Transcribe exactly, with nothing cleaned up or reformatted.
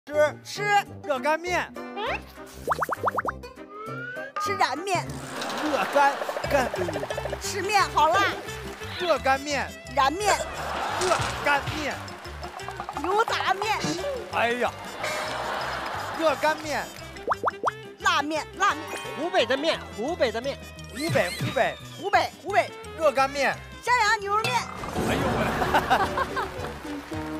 吃吃热干面， 吃燃面， 热干干吃面好辣， 热干面， 燃面， 热干面。 油炸面， 哎呀，热干面， 辣面，辣面， 湖北的面，湖北的面， 湖北湖北湖北湖北热干面。 襄阳牛肉面。 哎呦我。